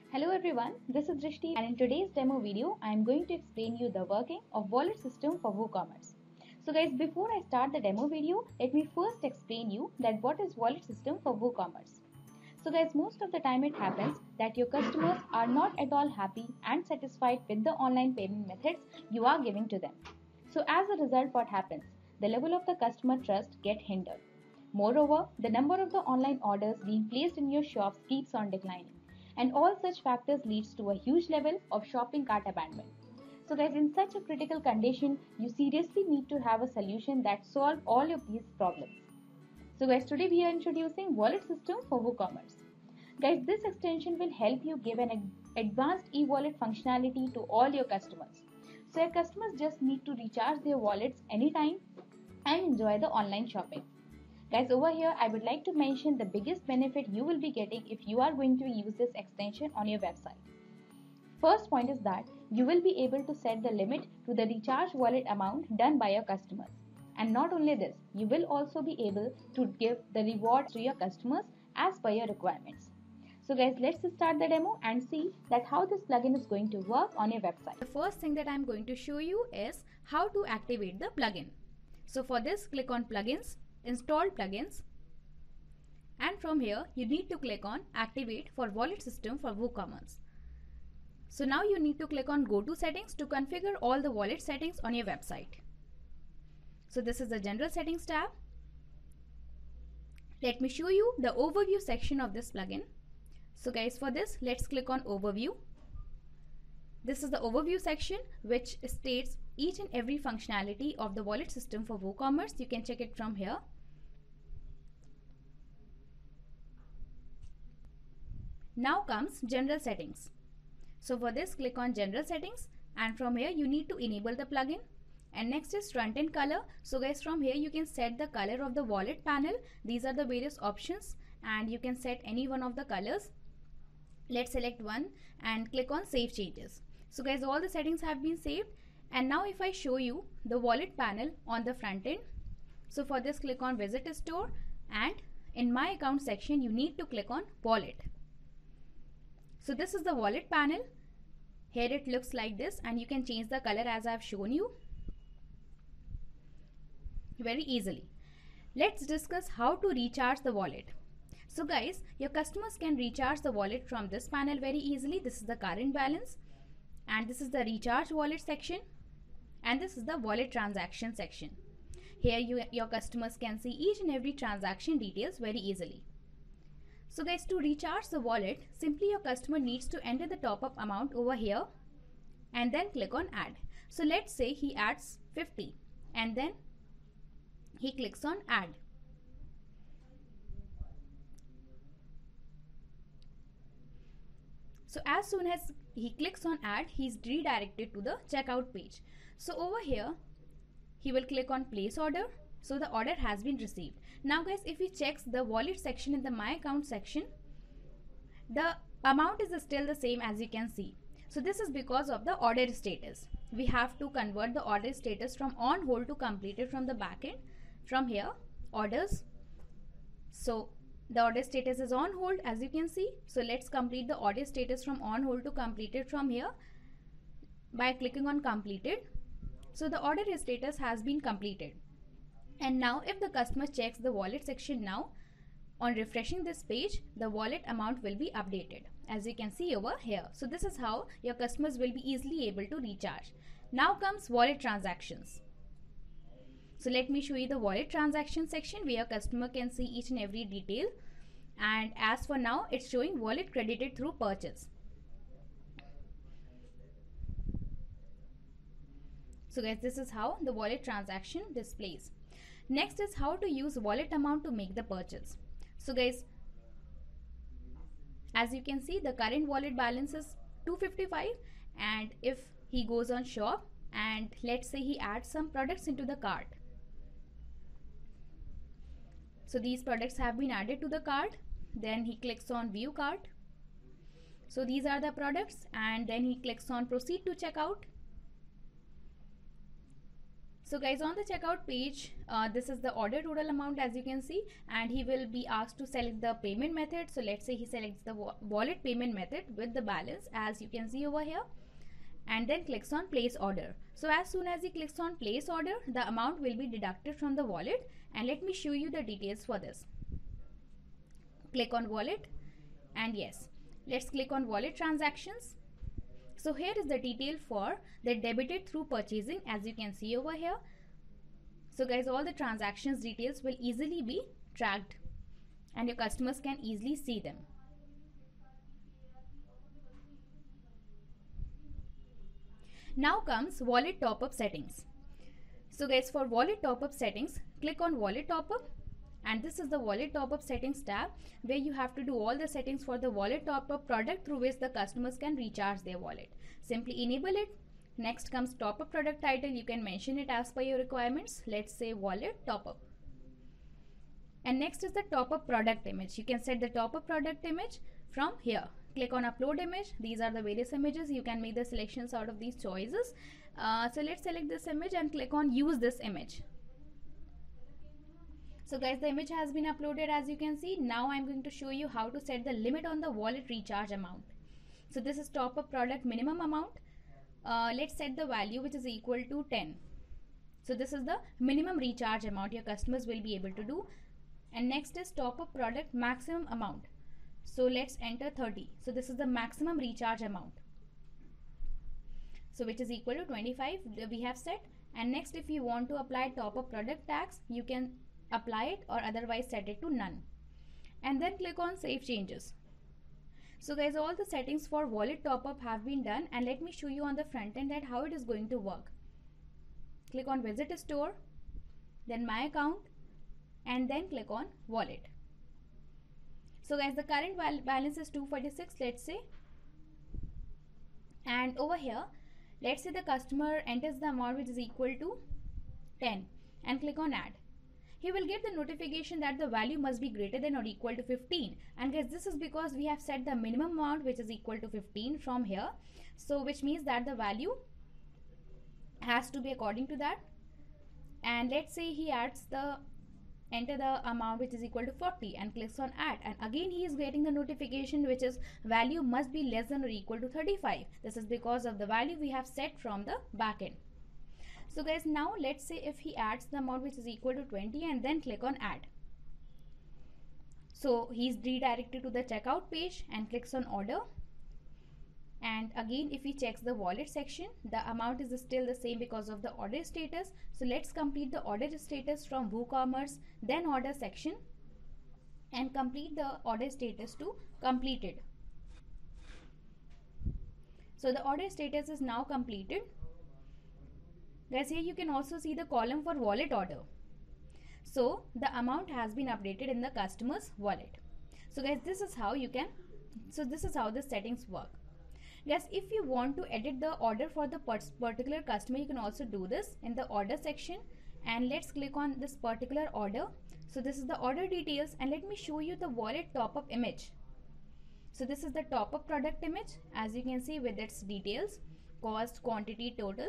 Hello everyone, this is Drishti and in today's demo video I am going to explain you the working of Wallet System for WooCommerce. So guys, before I start the demo video, let me first explain you that what is Wallet System for WooCommerce. So guys, most of the time it happens that your customers are not at all happy and satisfied with the online payment methods you are giving to them. So as a result, what happens? The level of the customer trust get hindered. Moreover, the number of the online orders being placed in your shops keeps on declining. And all such factors leads to a huge level of shopping cart abandonment. So guys, in such a critical condition, you seriously need to have a solution that solves all of these problems. So guys, today we are introducing Wallet System for WooCommerce. Guys, this extension will help you give an advanced e-wallet functionality to all your customers. So your customers just need to recharge their wallets anytime and enjoy the online shopping. Guys, over here I would like to mention the biggest benefit you will be getting if you are going to use this extension on your website. First point is that you will be able to set the limit to the recharge wallet amount done by your customers. And not only this, you will also be able to give the rewards to your customers as per your requirements. So guys, let's start the demo and see that how this plugin is going to work on your website. The first thing that I'm going to show you is how to activate the plugin. So for this, click on Plugins, Install Plugins, and from here you need to click on Activate for Wallet System for WooCommerce. So now you need to click on Go to Settings to configure all the wallet settings on your website. So this is the General Settings tab. Let me show you the Overview section of this plugin. So guys, for this, let's click on Overview. This is the Overview section which states each and every functionality of the Wallet System for WooCommerce. You can check it from here. Now comes General Settings. So for this, click on General Settings, and from here you need to enable the plugin. And next is Front End Color. So guys, from here you can set the color of the wallet panel. These are the various options and you can set any one of the colors. Let's select one and click on Save Changes. So guys, all the settings have been saved. And now if I show you the wallet panel on the front end, so for this, click on Visit Store, and in My Account section you need to click on Wallet. So this is the wallet panel. Here it looks like this, and you can change the color as I have shown you very easily. Let's discuss how to recharge the wallet. So guys, your customers can recharge the wallet from this panel very easily. This is the current balance, and this is the recharge wallet section, and this is the wallet transaction section. Here your customers can see each and every transaction details very easily. So guys, to recharge the wallet, simply your customer needs to enter the top up amount over here and then click on Add. So let's say he adds 50 and then he clicks on Add. So as soon as he clicks on Add, he is redirected to the checkout page. So over here, he will click on Place Order. So the order has been received. Now guys, if he checks the wallet section in the My Account section, the amount is still the same as you can see. So this is because of the order status. We have to convert the order status from on hold to completed from the backend. From here, orders. So the order status is on hold as you can see. So let's complete the order status from on hold to completed from here by clicking on completed. So the order status has been completed. And now if the customer checks the wallet section now, on refreshing this page, the wallet amount will be updated as you can see over here. So this is how your customers will be easily able to recharge. Now comes wallet transactions. So let me show you the wallet transaction section where your customer can see each and every detail. And as for now, it's showing wallet credited through purchase. So guys, this is how the wallet transaction displays. Next is how to use wallet amount to make the purchase. So guys, as you can see, the current wallet balance is 255, and if he goes on shop and let's say he adds some products into the cart. So these products have been added to the cart. Then he clicks on View Cart. So these are the products, and then he clicks on Proceed to Checkout. So guys, on the checkout page, this is the order total amount, as you can see, and he will be asked to select the payment method. So let's say he selects the wallet payment method with the balance, as you can see over here, and then clicks on place order. So as soon as he clicks on place order, the amount will be deducted from the wallet, and let me show you the details for this. Click on wallet, and yes, let's click on wallet transactions. So here is the detail for the debited through purchasing, as you can see over here. So guys, all the transactions details will easily be tracked and your customers can easily see them. Now comes wallet top-up settings. So guys, for wallet top-up settings, click on wallet top-up, and this is the wallet top-up settings tab, where you have to do all the settings for the wallet top-up product through which the customers can recharge their wallet. Simply enable it. Next comes top-up product title. You can mention it as per your requirements. Let's say wallet top-up. And next is the top-up product image. You can set the top-up product image from here. Click on upload image. These are the various images. You can make the selections out of these choices. So let's select this image and click on use this image. So guys, the image has been uploaded, as you can see. Now I'm going to show you how to set the limit on the wallet recharge amount. So this is top-up product minimum amount. Let's set the value which is equal to 10. So this is the minimum recharge amount your customers will be able to do. And next is top-up product maximum amount. So let's enter 30. So this is the maximum recharge amount. So which is equal to 25 we have set. And next, if you want to apply top-up product tax, you can apply it or otherwise set it to none. And then click on save changes. So guys, all the settings for wallet top-up have been done, and let me show you on the front end that how it is going to work. Click on visit store, then my account, and then click on wallet. So guys, the current balance is 246, let's say, and over here, let's say the customer enters the amount which is equal to 10 and click on add. He will get the notification that the value must be greater than or equal to 15, and guys, this is because we have set the minimum amount which is equal to 15 from here. So which means that the value has to be according to that. And let's say he enter the amount which is equal to 40 and clicks on add, and again he is getting the notification which is value must be less than or equal to 35. This is because of the value we have set from the backend. So guys, now let's say if he adds the amount which is equal to 20 and then click on add. So he's redirected to the checkout page and clicks on order. And again, if he checks the wallet section, the amount is still the same because of the order status. So let's complete the order status from WooCommerce, then order section, and complete the order status to completed. So the order status is now completed. Guys, here you can also see the column for wallet order. So the amount has been updated in the customer's wallet. So guys, this is how the settings work. Guys, if you want to edit the order for the particular customer, you can also do this in the order section, and let's click on this particular order. So this is the order details, and let me show you the wallet top-up image. So this is the top-up product image, as you can see, with its details, cost, quantity, total.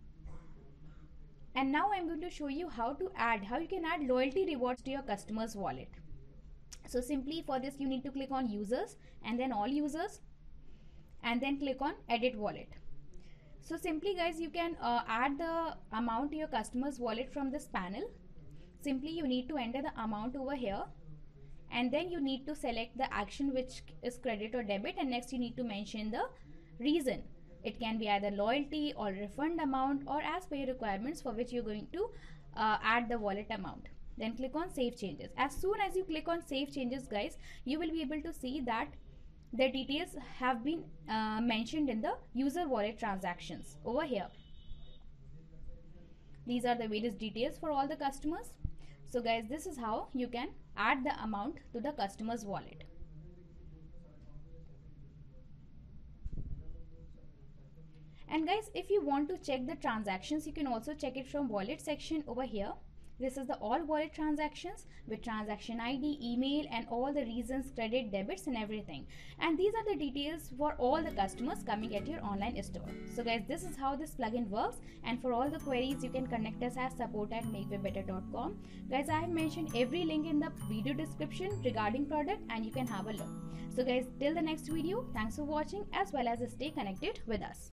And now I'm going to show you how you can add loyalty rewards to your customer's wallet. So simply for this, you need to click on users and then all users, and then click on edit wallet. So simply guys, you can add the amount to your customer's wallet from this panel. Simply you need to enter the amount over here, and then you need to select the action which is credit or debit, and next you need to mention the reason. It can be either loyalty or refund amount, or as per your requirements for which you're going to add the wallet amount. Then click on save changes. As soon as you click on save changes, guys, you will be able to see that the details have been mentioned in the user wallet transactions over here. These are the various details for all the customers. So guys, this is how you can add the amount to the customer's wallet. And guys, if you want to check the transactions, you can also check it from wallet section over here. This is the all wallet transactions with transaction ID, email, and all the reasons, credit, debits, and everything. And these are the details for all the customers coming at your online store. So guys, this is how this plugin works, and for all the queries you can connect us at support@makewaybetter.com. Guys, I have mentioned every link in the video description regarding product, and you can have a look. So guys, till the next video, thanks for watching, as well as stay connected with us.